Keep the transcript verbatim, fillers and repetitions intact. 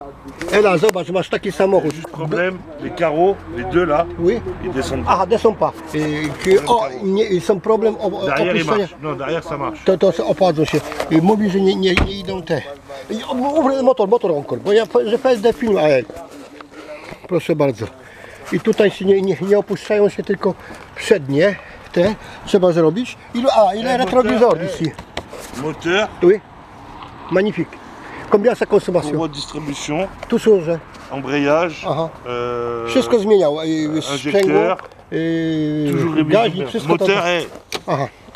Et là, zobacz, masz taki samochód. Juste problème, les carreaux, les deux là, Oui. ils descendent pas. Aha, descendent pas. I, que, o, nie, są problem o, Derrière ils opuszczenia. marchent. Non, derrière ça marche. To, to opadzą się. I mówi, że nie, nie, nie idą te. I, o, mów- motor, motor encore, bo ja że P S D film, ale proszę bardzo. I tutaj się nie, nie, nie opuszczają się tylko przednie te trzeba zrobić. Ilu, a ile retrovisor ici? Moteur, Oui. Magnifique. Combien sa consommation? courroie de distribution, Tu służy. embrayage, Aha. euh, Wszystko zmieniał. I sprzęgło, injecteur, i toujours gaźnik, révisé. wszystko to. Moteur est Aha.